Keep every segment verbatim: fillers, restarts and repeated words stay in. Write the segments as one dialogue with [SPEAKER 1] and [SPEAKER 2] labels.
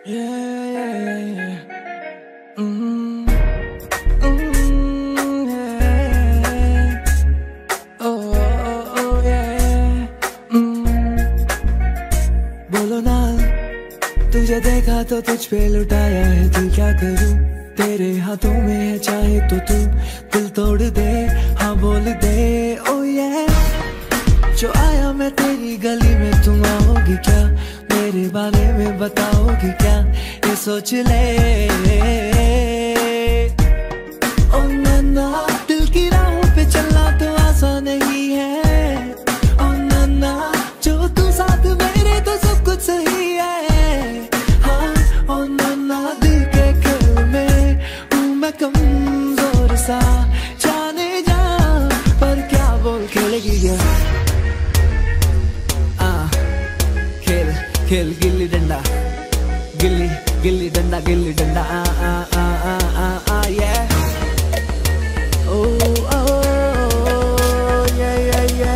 [SPEAKER 1] Yeah, yeah, yeah. Mm, mm, yeah. Oh, oh, oh, yeah. Mm. बोलो ना, तुझे देखा तो तुझ पे लुटाया है दिल, क्या करूं? तेरे हाथों में है, चाहे तो तू दिल तोड़ दे, हाँ बोल दे। ओ ये जो आया मैं तेरी गली में, तुम आओगी क्या? मेरे बारे में बताओगी क्या? ये सोच ले। ओ नन्ना, दिल की राहों पे चलना तो आसान नहीं है। ओ नन्ना, जो तू साथ मेरे तो सब कुछ सही है। हाँ ओ नन्ना, दिल के खेल में हूँ मैं कमजोर सा, जाने जा पर क्या बोल खेलेगी क्या? खेल गिल्ली डंडा, गिल्ली गिल्ली डंडा, गिल्ली डंडा, आ आ आ आ आ आ ये ओ ओ ये ये ये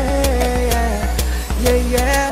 [SPEAKER 1] ये ये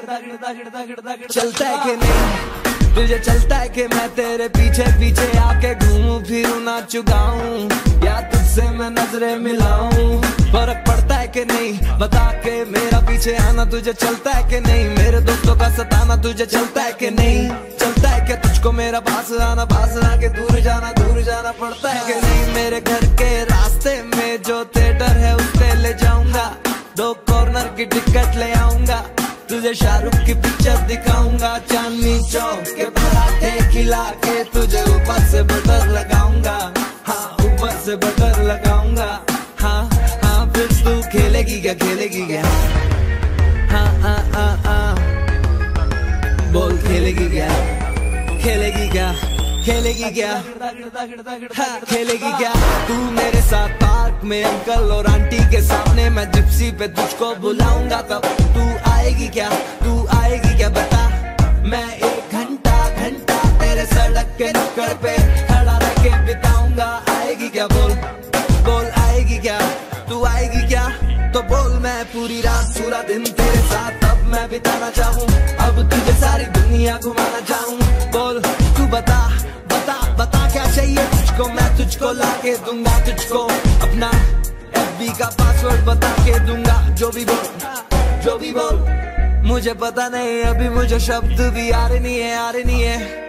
[SPEAKER 1] चलता है कि नहीं तुझे, चलता है कि मैं तेरे पीछे पीछे आके घूमूं फिरूं नाचूं गाऊं, या तुझसे मैं नजरें मिलाऊं? फर्क पड़ता है कि नहीं बता के, मेरा पीछे आना तुझे चलता है कि नहीं? मेरे दोस्तों का सताना तुझे चलता है कि नहीं? चलता है क्या तुझको मेरा पास आना, पास आके दूर जाना, दूर जाना पड़ता है कि नहीं? मेरे घर के रास्ते में जो थिएटर है उस पे ले जाऊंगा, दो कॉर्नर की टिकट ले आऊंगा, तुझे शाहरुख की पिक्चर दिखाऊंगा, चांदनी चौक के पराठे खिला के तुझे ऊपर से बटर लगाऊंगा, हाँ ऊपर से बटर लगाऊंगा, हाँ हाँ फिर तू खेलेगी क्या, खेलेगी क्या? हाँ हाँ हाँ हाँ बोल खेलेगी क्या, खेलेगी क्या, खेलेगी क्या? हाँ खेलेगी क्या? तू मेरे साथ पार्क में अंकल और आंटी के सामने, मैं जिप्सी पे तुझको बुलाऊंगा, तब तू आएगी क्या, तू आएगी क्या बता? मैं एक घंटा घंटा तेरे सड़क के नुक्कड़ पे खड़ा रह के बिताऊंगा, आएगी क्या बोल, बोल आएगी क्या? तू आएगी क्या? तो बोल, मैं पूरी रात पूरा दिन तेरे साथ अब मैं बिताना चाहूँ, अब तुझे सारी दुनिया घुमाना चाहूँ, बोल तू बता बता बता क्या चाहिए तुझको? मैं तुझको ला के दूंगा, तुझको अपना एफ बी का पासवर्ड बता के दूंगा, जो भी बोल जो भी बोल, मुझे पता नहीं अभी मुझे शब्द भी आ रहे नहीं है, आ रहे नहीं है,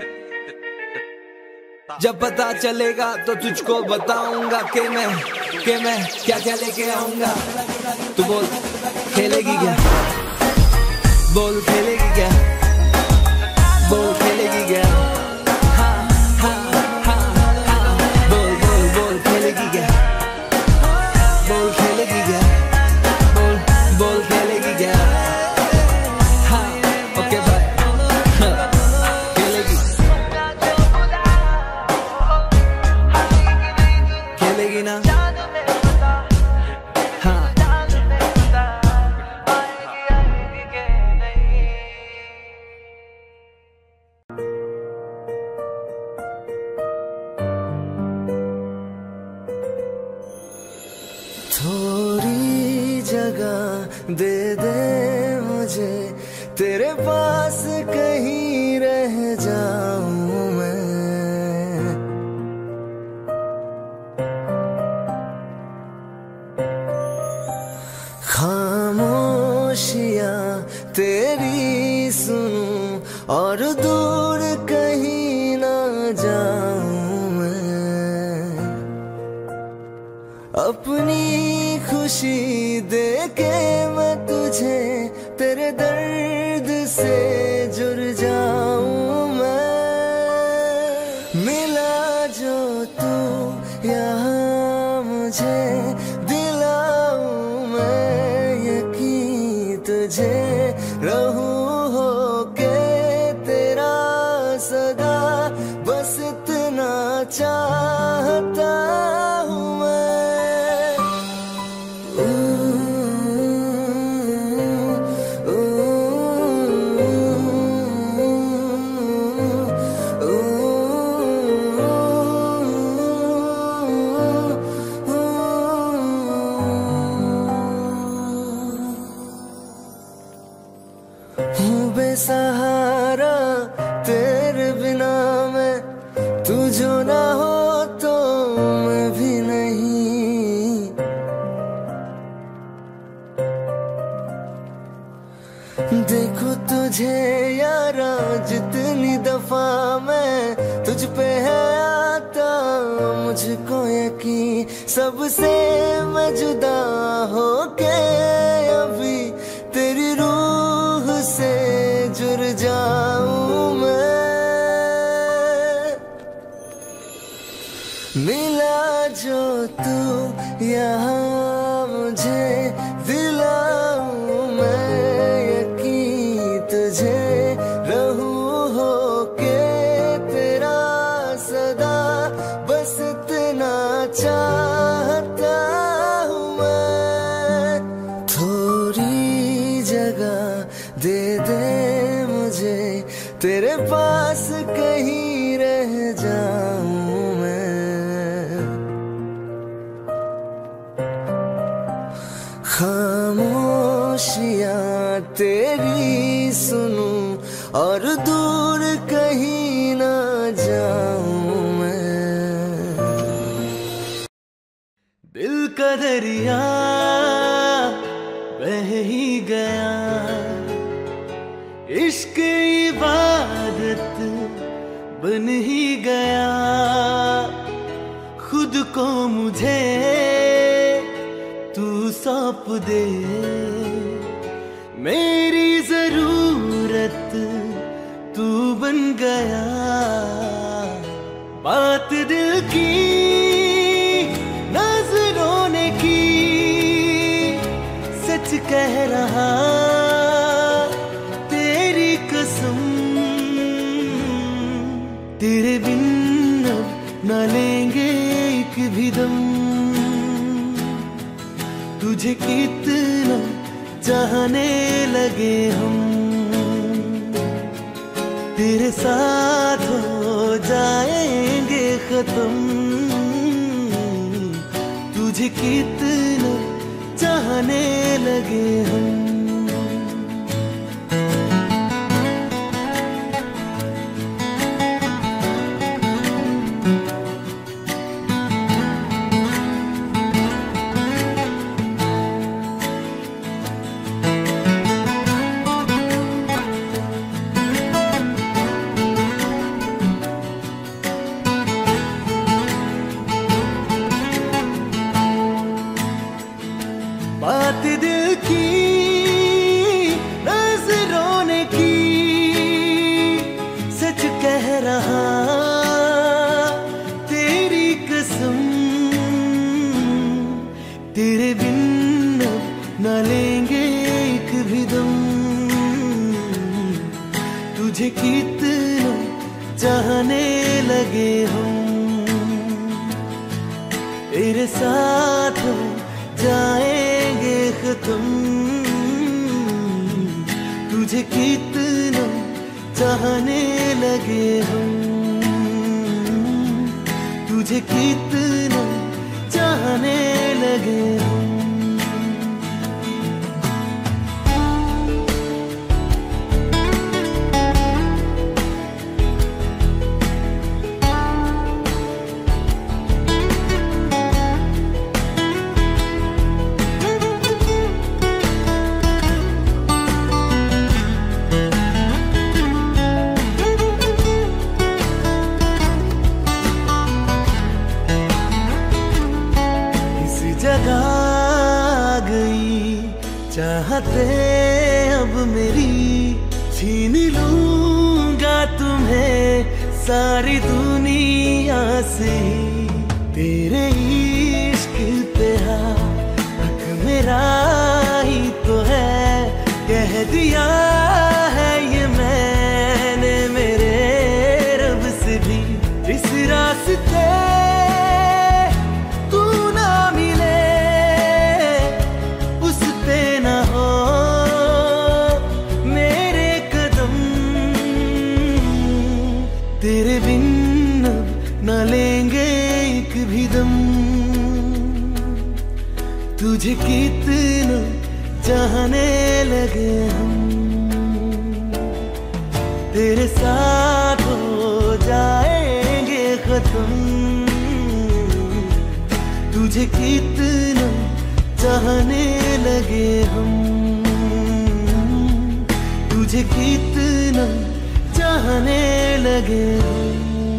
[SPEAKER 1] जब पता चलेगा तो तुझको बताऊंगा कि मैं कि मैं क्या क्या लेके आऊंगा। तू बोल खेलेगी क्या, बोल खेलेगी क्या, बोल खेलेगी क्या? हाँ हाँ हाँ हाँ बोल बोल बोल खेलेगी क्या, बोल खेलेगी क्या, बोल बोल खेलेगी क्या? हाँ ओके बाय, खेलेगी खेलेगी ना? हाँ
[SPEAKER 2] थोड़ी जगह दे दे मुझे, तेरे पास कहीं रह जाऊं मैं, खामोशियां तेरी सुनूं और दूर कहीं ना जाऊं मैं, अपनी खुशी दे के मैं तुझे तेरे दर्द से जुड़ जाऊं मैं, मिला जो तू यहाँ मुझे दिलाऊं मैं यकीन तुझे, रहूं होके तेरा सदा, बस इतना चाहता हूँ मैं। हूँ बेसहारा तेरे देखो तुझे यारा जितनी दफा मैं तुझ पे है आता, मुझको यकीन सबसे मैं जुदा होके अभी तेरी रूह से जुड़ जाऊं मैं। मिला जो तू यहाँ मुझे दिलाऊं मैं यकीन तुझे रहूं होके तेरा सदा, बस इतना चाहता हूँ मैं। थोड़ी जगह दे दे मुझे तेरे पास कहीं रह जाऊं मैं। खामोशियाँ तेरी सुनूं और दूर कहीं ना जाऊं मैं।
[SPEAKER 1] दिल का दरिया बह ही गया, इश्क इबादत बन ही गया, खुद को मुझे तू सौंप दे, मेरी जरूरत तू बन गया। बात दिल की नजरों ने की, सच कह रहा तेरी कसम, तेरे बिन अब न लेंगे एक भी दम। तुझे कितना चाहने लगे हम, तेरे साथ हो जाएंगे खत्म। तुझे कितना चाहने लगे हम। बात दिल की नजरों ने की, सच कह रहा तेरी कसम, तेरे बिन अब न लेंगे एक भी दम। तुझे कितना चाहने लगे हम, तेरे साथ जाएंगे खत्म। तुझे कितना चाहने लगे हम, तुझे कितना चाहने लगे हम। जगा गई चाहते अब मेरी, छीन लूंगा तुम्हें सारी दुनिया से। तेरे इश्क पे हक मेरा ही तो है, कह दिया है ये मैंने मेरे रब से भी। इस रास्ते तेरे बिन अब न लेंगे एक भी दम। तुझे कितना चाहने लगे हम, तेरे साथ हो जाएंगे खत्म। तुझे कितना चाहने लगे हम,
[SPEAKER 2] तुझे कितना चाहने लगे हम।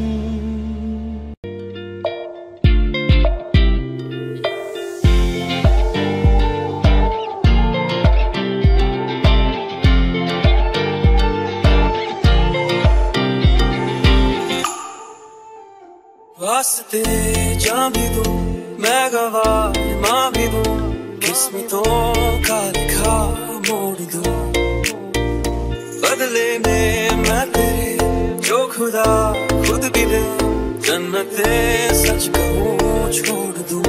[SPEAKER 1] वास्ते जान भी दूं मैं गवाह मां भी दूं, किस्मतों का लिखा मोड़ दूं, बदले में मैं तेरे जो खुदा खुद भी दे, जन्नते सच कहूं छोड़ दूं।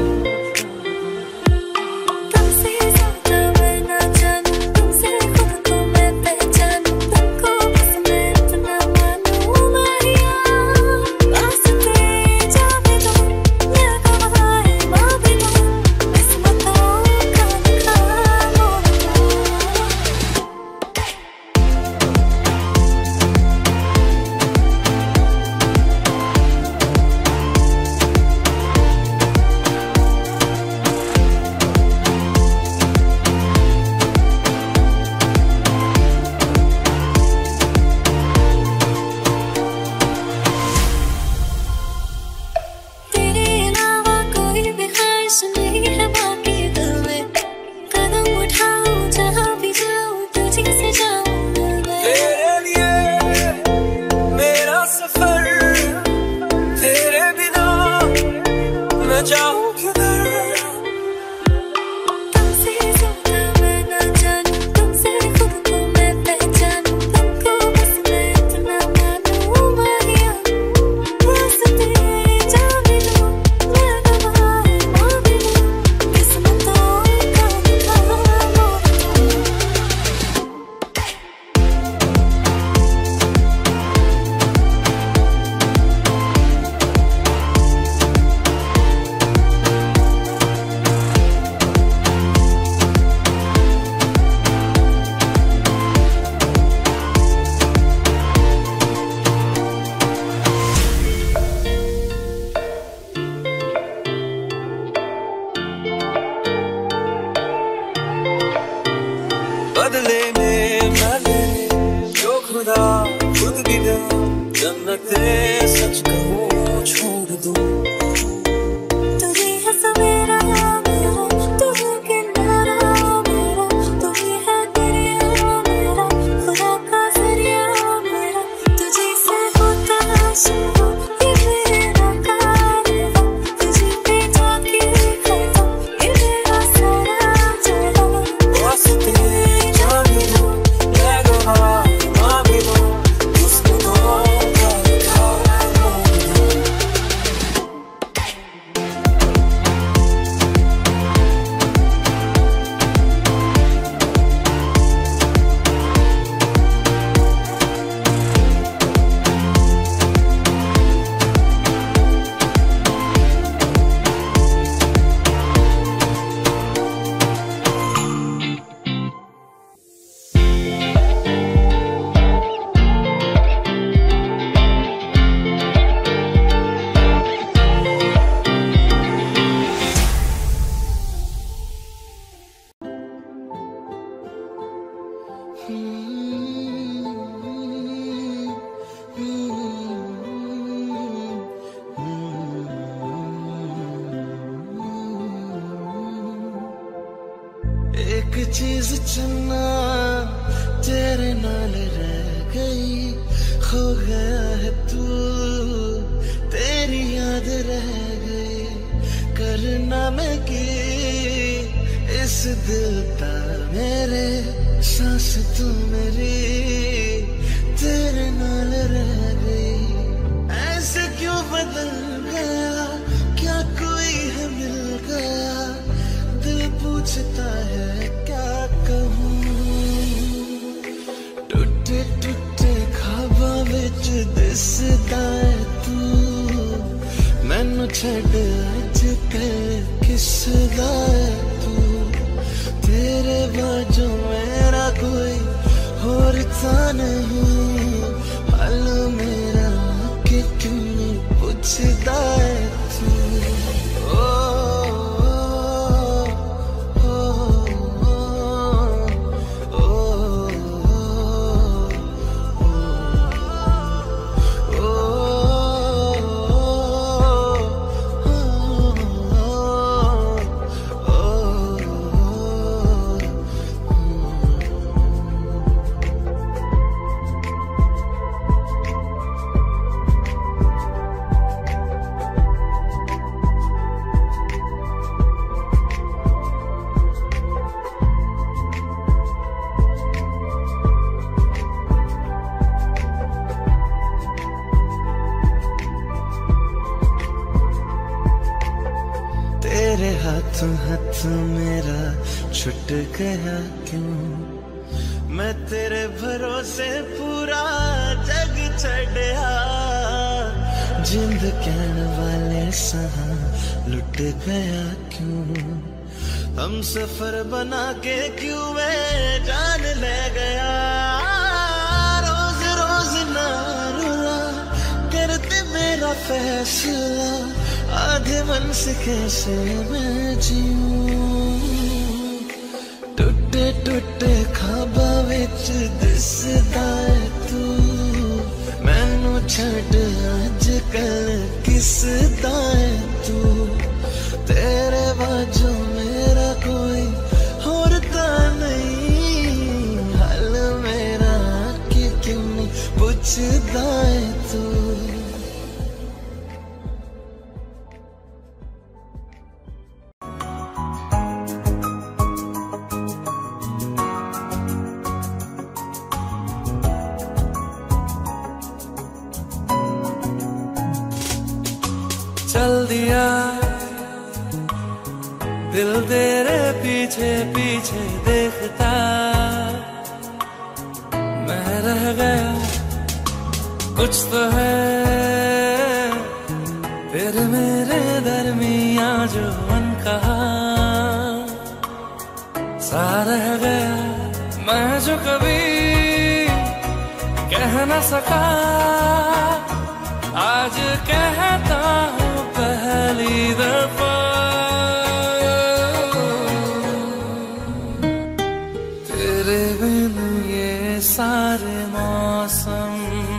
[SPEAKER 1] बदले में मैं तेरे जो खुदा खुद भी दे, जन्नते सच कहूं छोड़ दूं।
[SPEAKER 3] तू ही है सवेरा मेरा, तू ही किनारा मेरा, तू ही है दरिया मेरा, खुदा का जरिया मेरा, तुझे से होता शुरू ये मेरा कारवां, तुझे पे जाके खत्म ये मेरा सारा जहां।
[SPEAKER 1] वास्ते
[SPEAKER 2] एक चीज चुनना तेरे नाल रह गई, खो गया है तू तेरी याद रह गई, करना मैं की इस दिल का मेरे सांस तू मेरी तेरे नाल रह गई। ऐसे क्यों बदल गया, क्या कोई है मिल गया, दिल पूछता है क्या कहूँ। टूटे टूटे ख्वाबां विच दिसदा है तू, मैनू छड्ड अज कल किसदा है तू, तेरे बाजू मेरा कोई होर था नहीं, हाल मेरा कि क्यों पूछदा है तू। ओ हाथ मेरा छुट गया क्यों, मैं तेरे भरोसे पूरा जग छड़िया, जिंद कहने वाले सहा लुट गया क्यों, हम सफर बना के क्यों मैं जान ले गया, रोज रोज ना रुला करते मेरा फैसला, आधे मन से कैसे मैं जीऊं, टुटे टुटे ख्वाबा विच दिसदा है तू, मैनू छड़ अज कल किसदा है तू, तेरे बाजू मेरा कोई होर तां नहीं, हाल मेरा कि क्यों नहीं पुछदा है तू।
[SPEAKER 1] चल दिया दिल तेरे पीछे पीछे देखता, मैं रह गया कुछ तो है तेरे मेरे दरमियां जो अनकहा, सा रह गया मैं जो कभी कह न सका, आज कहता हूँ पहली दफा, तेरे बिन ये सारे मौसम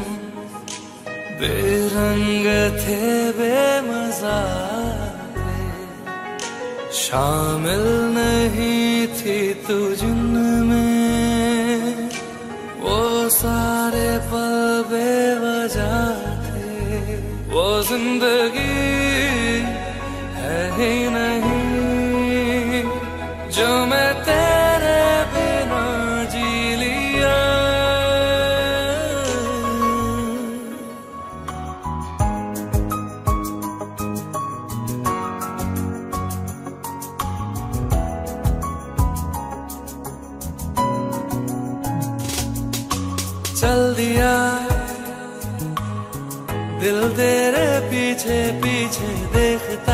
[SPEAKER 1] बेरंग थे बेमजा थे, शामिल नहीं थी तू जिनमें वो सारे पल बेवजह, वो जिंदगी है ही नहीं जो मैं तेरे बिना जी लिया, चल दिया दिल तेरे पीछे पीछे देखता,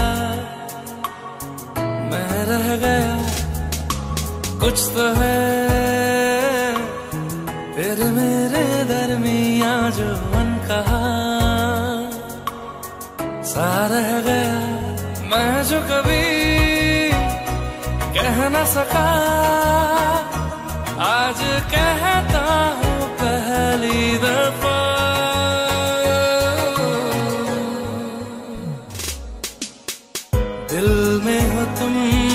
[SPEAKER 1] मैं रह गया कुछ तो है तेरे मेरे दरमियां जो अनकहा, सा रह गया मैं जो कभी कह न सका, आज कहता हूँ पहली दफा, दिल में हो तुम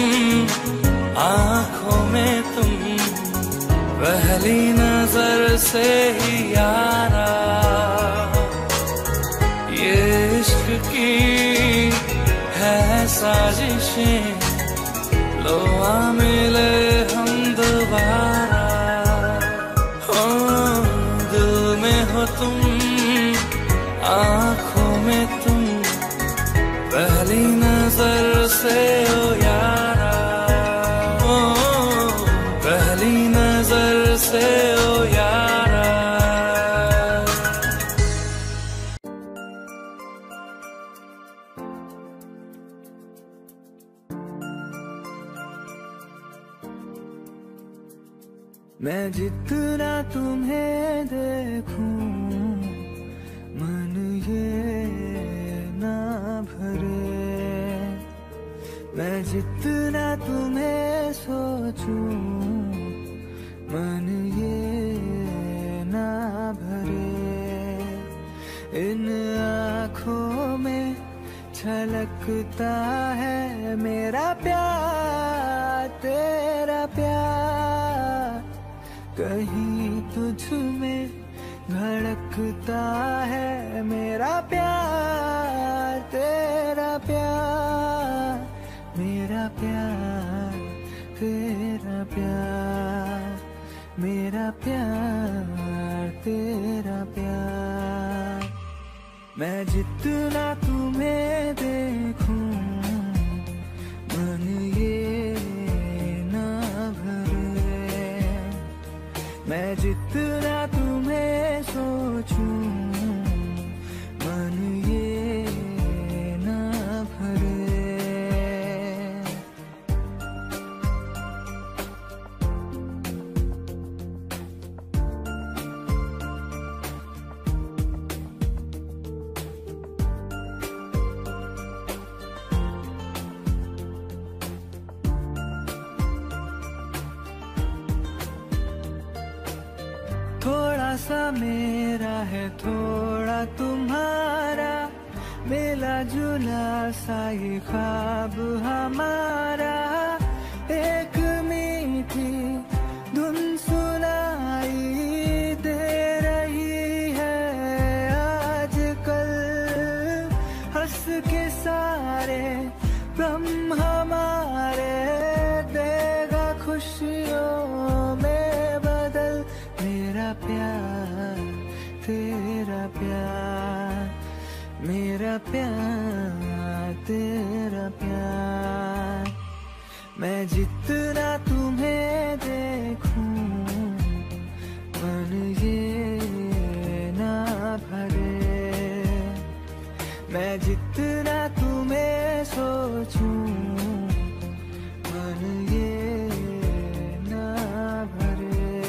[SPEAKER 1] आँखों में तुम, पहली नजर से ही यारा, ये इश्क की है साजिशें, लो आ मिले हम दोबारा, हो दिल में हो तुम आँखों में तुम, पहली नजर से ओ यारा, ओ पहली नजर से ओ यारा। मैं जितना तुम्हें देखूं मन ये ना भरे, मैं जितना तुम्हें सोचूं मन ये ना भरे, इन आँखों में छलकता है मेरा प्यार तेरा प्यार, कहीं तुझ में धड़कता है मेरा प्यार तेरा प्यार, मेरा प्यार तेरा प्यार, मेरा प्यार तेरा प्यार। मैं जितना तुम्हें देखूं मन
[SPEAKER 2] मैं जितना तुम्हें सोचूं मन ये ना भरे। थोड़ा सा मेरा है थोड़ा तुम्हारा, मिला जुला सा ये ख्वाब हमारा। एक मीठी धुन सुनाई दे रही है आजकल, हंस के सारे गम हमारे देगा खुशियों में बदल। मेरा प्यार तेरा प्यार, मेरा प्यार तेरा प्यार। मैं जितना तुम्हें देखूं मन ये ना भरे। मैं जितना तुम्हें सोचूं मन ये ना भरे।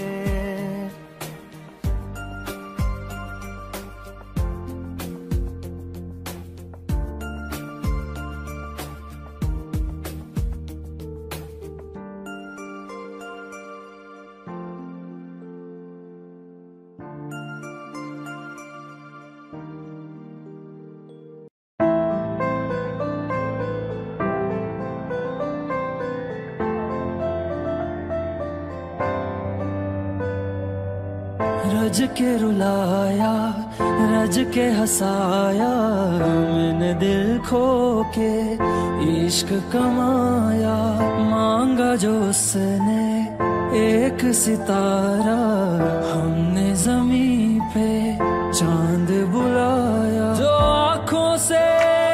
[SPEAKER 2] रज के रुलाया रज के हंसाया, मैंने दिल खो के इश्क कमाया। मांगा जो उसने एक सितारा, हमने जमीन पे चांद बुलाया। जो आँखों से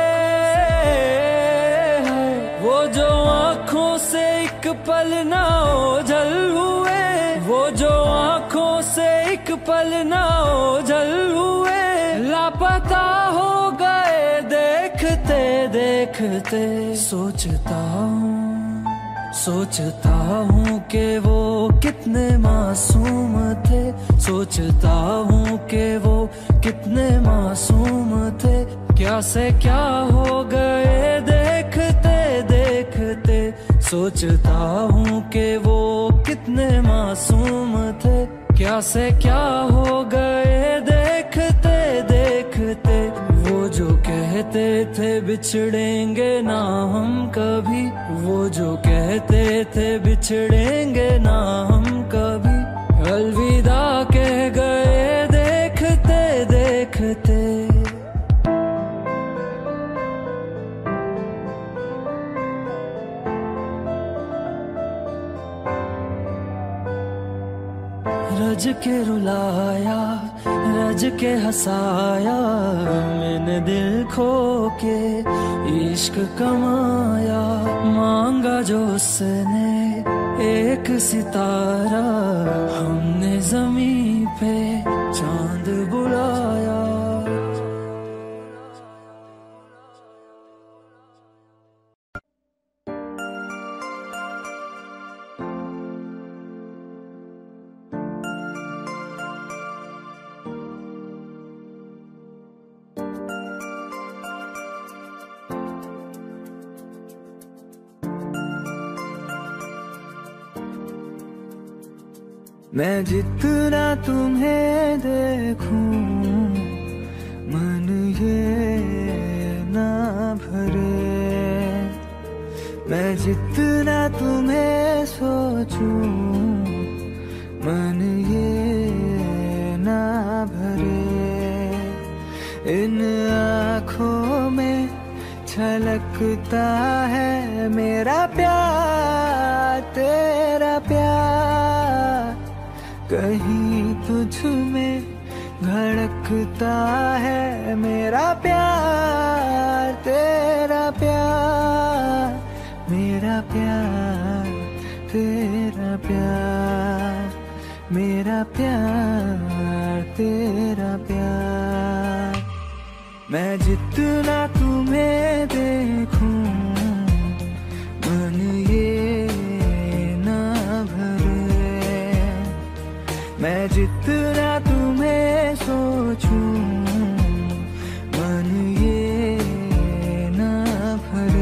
[SPEAKER 2] वो जो आँखों से एक पल ना ओझल हुए, वो जो आँखों से एक पल ना ओझल हुए। लापता हो गए देखते देखते। सोचता हूँ सोचता हूँ कि वो कितने मासूम थे, सोचता हूँ कि वो कितने मासूम थे। क्या से क्या हो गए देखते देखते। सोचता हूँ कि वो कितने मासूम थे, क्या से क्या हो गए देखते देखते। वो जो कहते थे बिछड़ेंगे ना हम कभी, वो जो कहते थे बिछड़ेंगे ना हम कभी। अलविदा कह गए देखते देखते। रज के रुलाया रज के हंसाया, मैंने दिल खो के इश्क कमाया। मांगा जो उसने एक सितारा, हमने जमीन पे चांद बुलाया। मैं जितना तुम्हें देखूं मन ये ना भरे। मैं जितना तुम्हें सोचूं मन ये ना भरे। इन आँखों में छलकता है मेरा प्यार तेरा प्यार। कहीं तुझ में धड़कता है मेरा प्यार तेरा प्यार। मेरा प्यार तेरा प्यार मेरा प्यार तेरा प्यार। मैं जितना तुम्हें देखूं मन ये ना भरे, मैं जितना तुम्हें सोचूं मन ये ना भरे।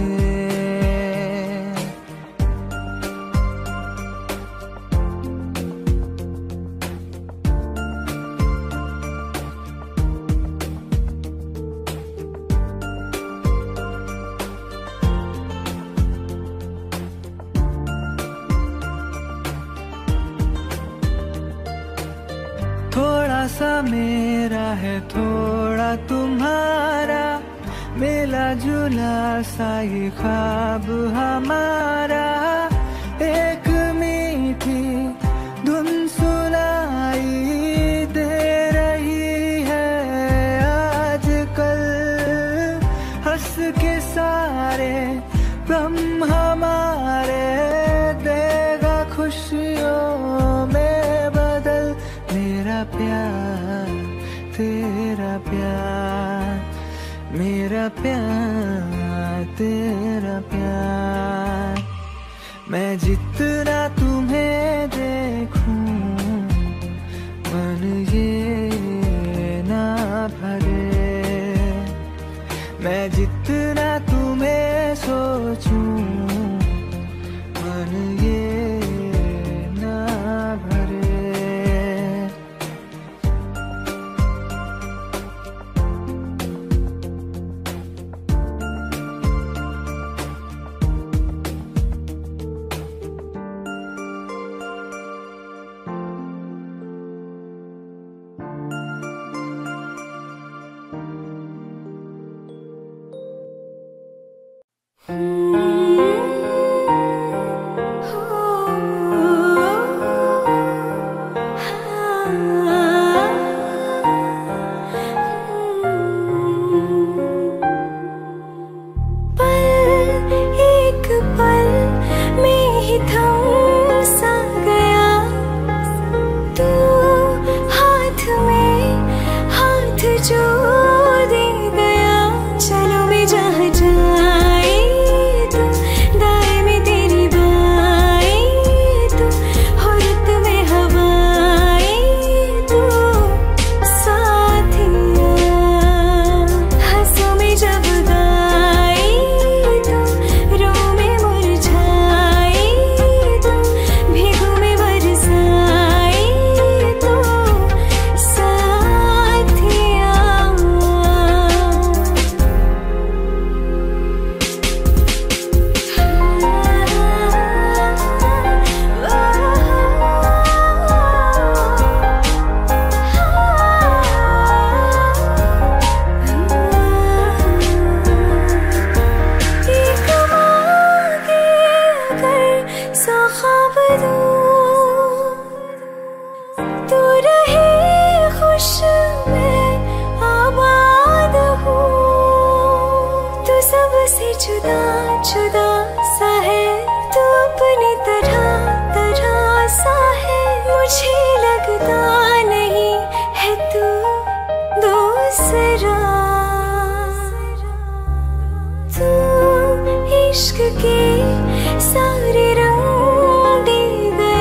[SPEAKER 2] थोड़ा सा मेरा है थोड़ा तुम्हारा, मिला जुला सा ये ख्वाब हमारा। एक मीठी धुन सुनाई दे रही है आजकल, हंस के सारे गम हमारे देगा खुशियों में बदल। मेरा प्यार तेरा प्यार, मेरा प्यार तेरा प्यार। मैं जितना तुम्हें देखूं मन ये ना भरे, मैं जितना तुम्हें सोचूं मन ये ना भरे।
[SPEAKER 3] इश्क के सारे रंग दे गया।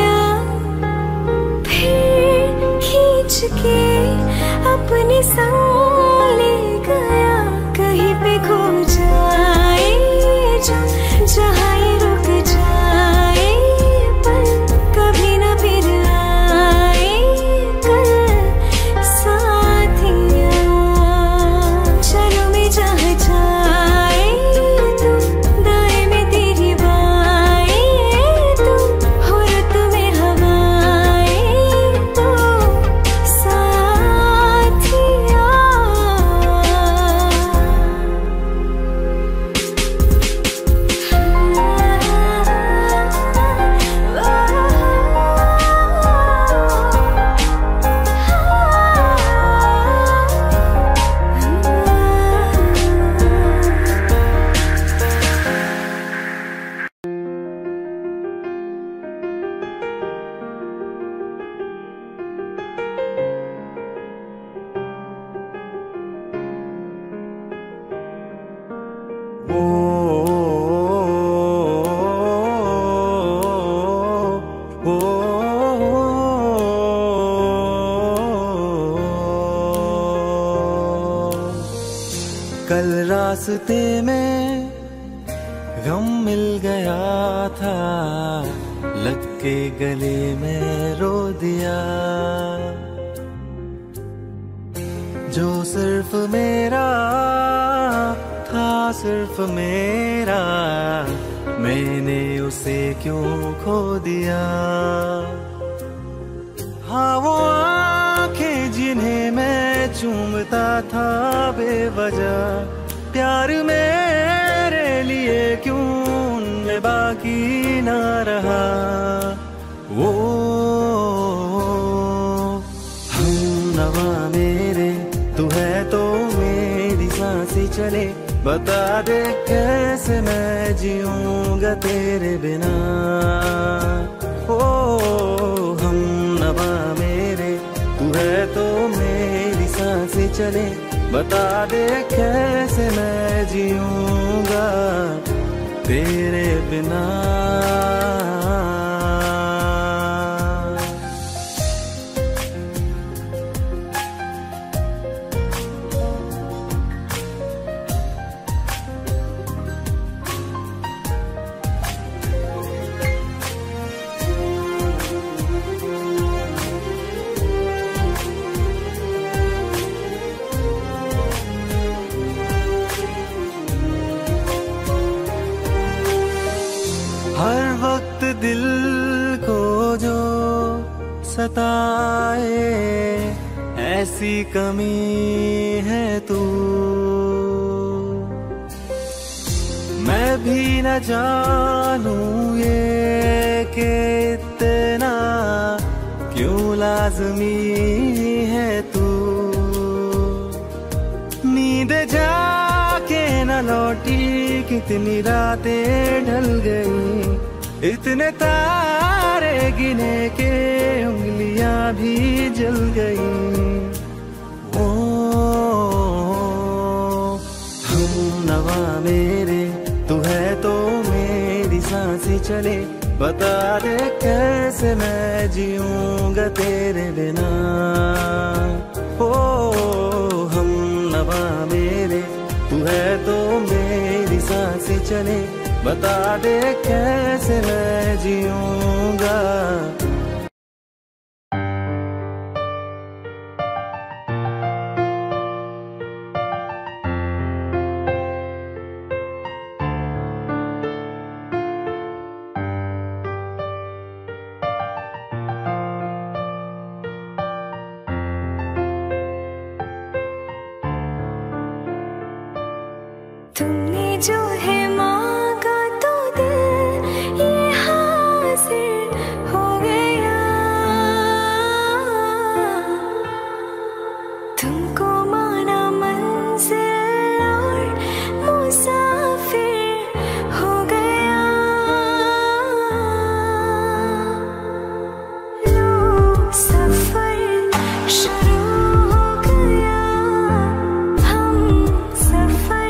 [SPEAKER 2] रास्ते में गम मिल गया था, लग के गले में रो दिया। जो सिर्फ मेरा था, सिर्फ मेरा, मैंने उसे क्यों खो दिया। हाँ वो आंखें जिन्हें मैं चूमता था बेवजह, प्यार मेरे लिए क्यों उनमें बाकी ना रहा। वो हम नवा मेरे, तू है तो मेरी सांसें चले, बता दे कैसे मैं जीऊंगा तेरे बिना। ओ हम नवा मेरे, तू है तो मेरी सांसें चले, बता दे कैसे मैं जीऊंगा तेरे बिना। हर वक्त दिल को जो सताए, ऐसी कमी है तू। मैं भी न जानूं ये कि इतना क्यों लाज़मी है तू। नींद जाके न लौटी, कितनी रातें ढल गई, इतने तारे गिने के उंगलियां भी जल गई। ओ हम नवा मेरे, तू है तो मेरी सांसें चले, बता दे कैसे मैं जीऊंगा तेरे बिना। ओ हम नवा मेरे, तू है तो मेरी सांसें चले, बता दे कैसे मैं जीऊंगा।
[SPEAKER 3] तुमने जो है मांगा तो दिल ये हासिल हो गया। तुमको माना मंजिल और मुसाफिर हो गया। लो सफर शुरू हो गया, हम सफर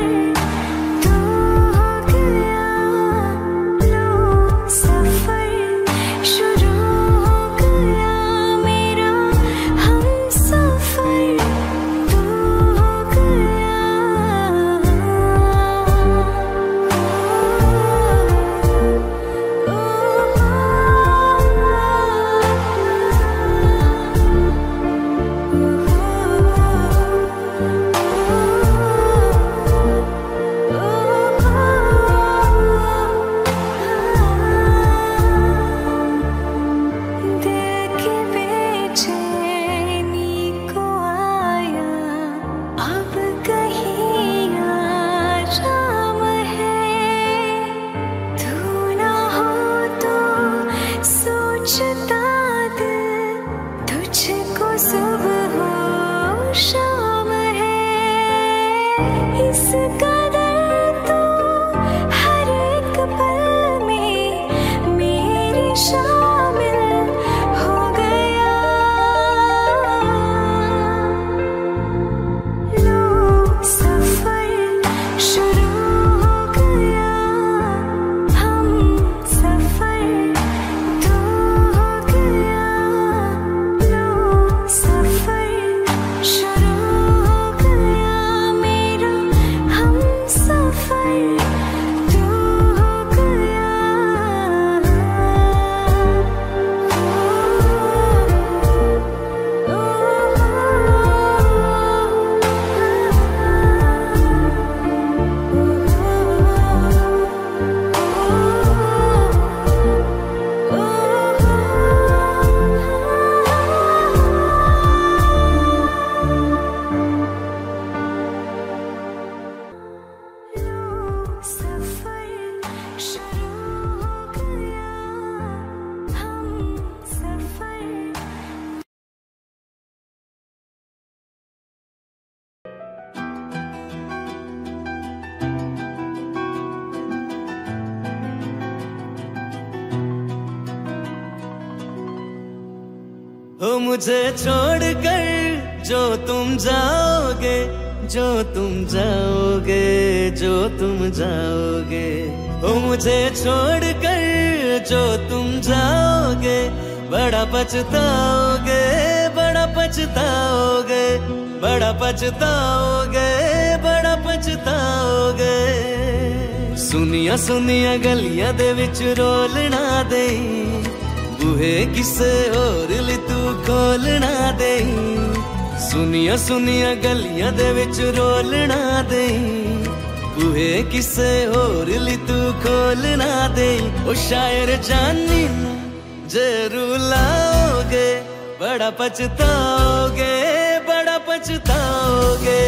[SPEAKER 2] हो मुझे छोड़ कर जो तुम जाओगे, जो तुम जाओगे, जो तुम जाओगे। हो मुझे छोड़ कर जो तुम जाओगे, बड़ा पछताओगे, बड़ा पछताओगे, बड़ा पछताओगे, बड़ा पछताओगे। सुनिया सुनिया गलियां दे विच रोलना दे, बूहे किसे होर ली तू खोलना दे। सुनिया सुनिया गलियां दे विच रोलना दे, बूहे किसे होर ली तू खोलना दे। ओ शायर जानी जरूर लाओगे, बड़ा पछताओगे, बड़ा पछताओगे।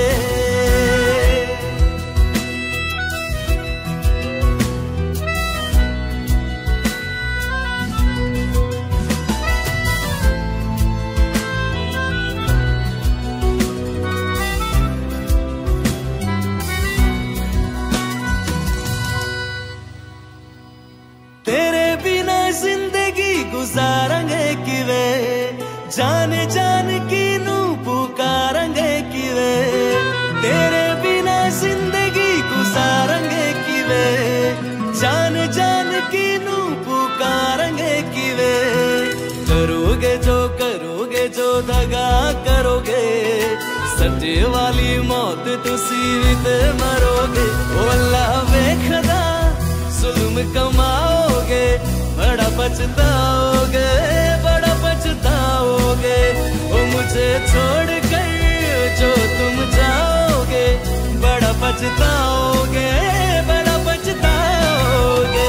[SPEAKER 2] तेरे बिना जिंदगी गुजारेंगे किवे, जाने जान की नू पुकारेंगे किवे। तेरे बिना जिंदगी गुजारेंगे किवे, जान जान की नू पुकारेंगे किवे। करोगे जो करोगे जो दगा करोगे, सजे वाली मौत तुसी भी ते मरोगे। ओ अल्लाह वेखदा जुल्म कमाओगे, बड़ा पछताओगे, बड़ा पछताओगे। ओ मुझे छोड़ कर जो तुम जाओगे, बड़ा पछताओगे, बड़ा पछताओगे।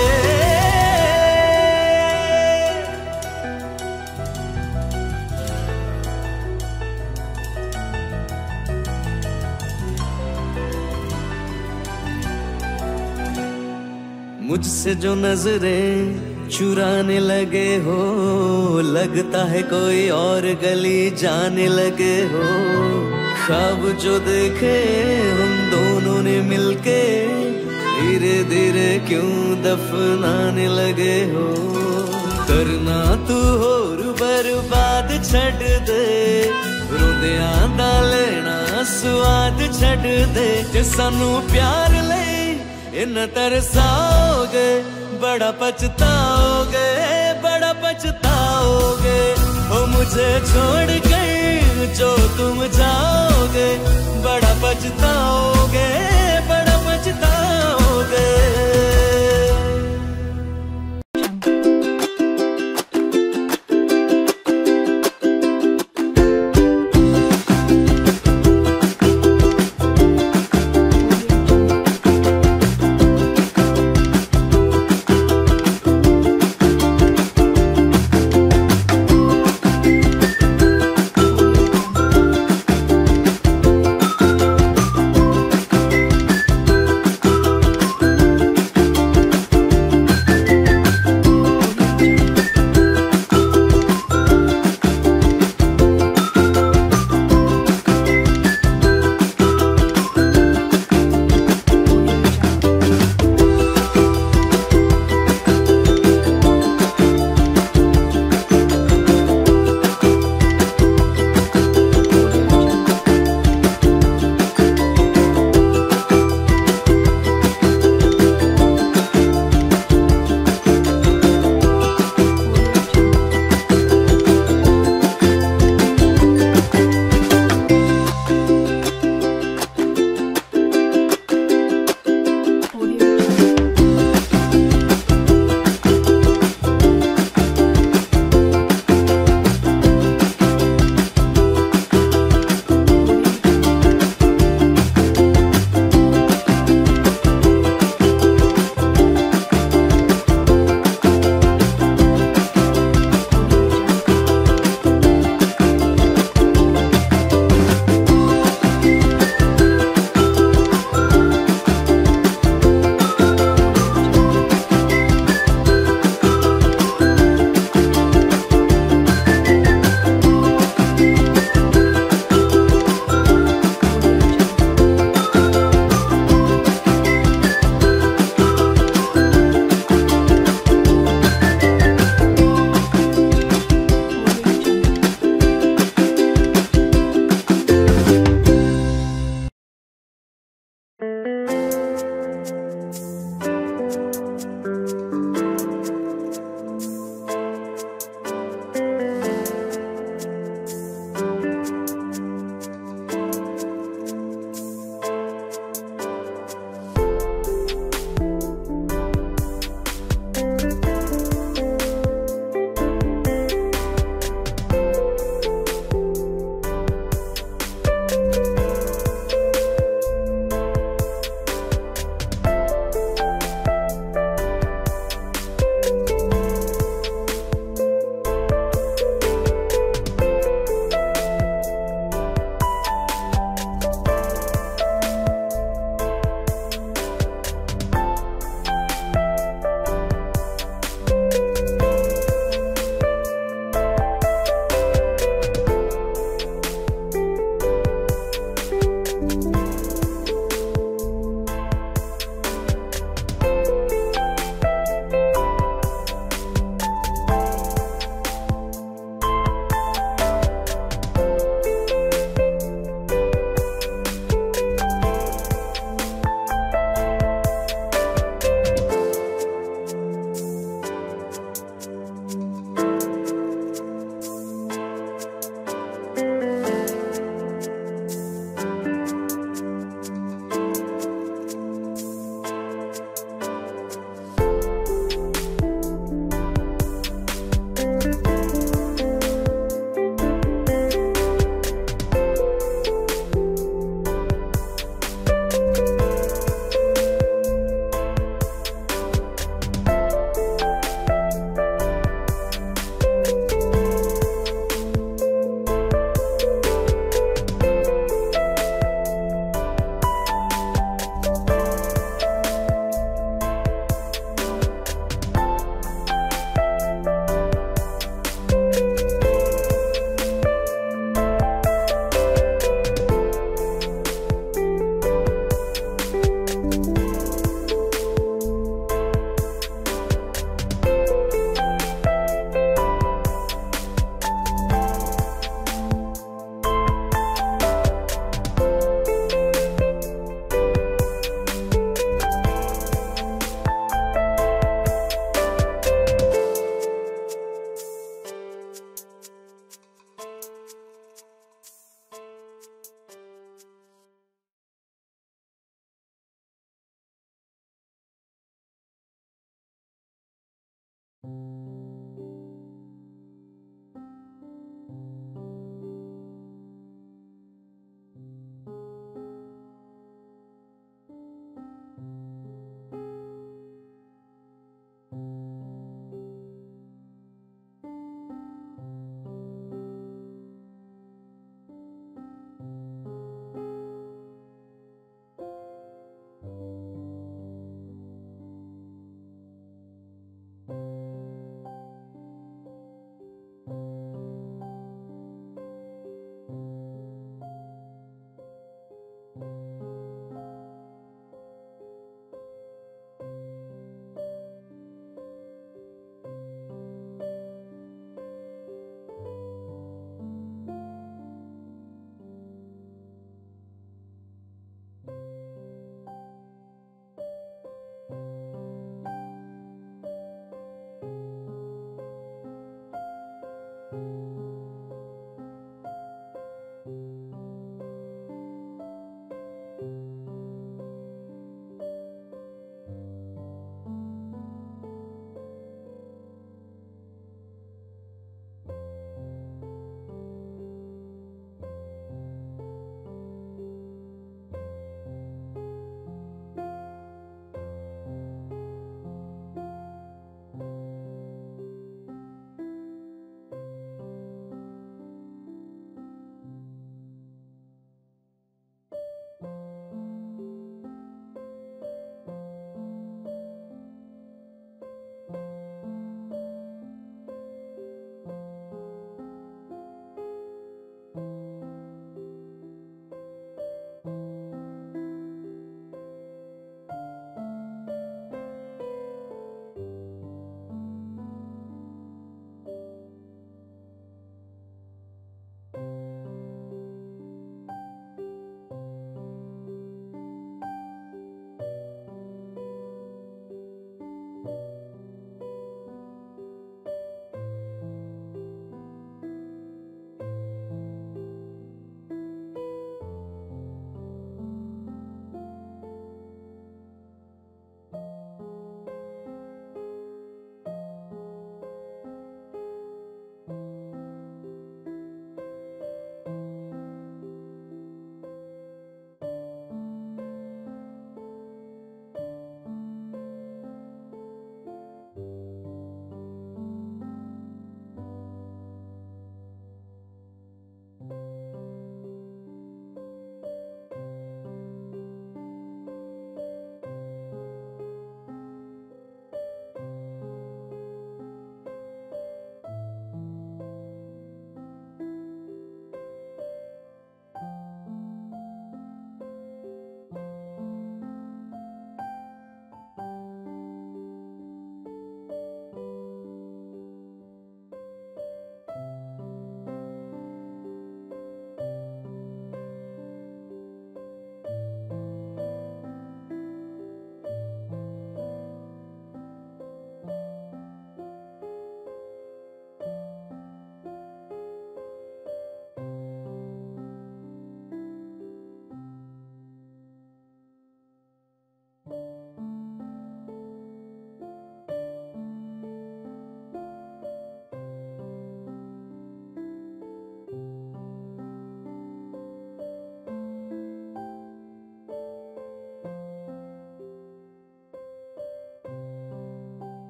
[SPEAKER 2] मुझसे जो नजरें चुराने लगे हो, लगता है कोई और गली जाने लगे हो। ख्वाब जो देखे हम दोनों ने मिलके, धीरे धीरे क्यों दफनाने लगे हो। करना तू होर बर्बाद छड़ दे, रोंदियां दा लेना स्वाद छड़ दे। जे सानू प्यार ले इन तरसाओगे, बड़ा पछताओगे, बड़ा पछताओगे। हो मुझे छोड़ कर जो तुम जाओगे, बड़ा पछताओगे।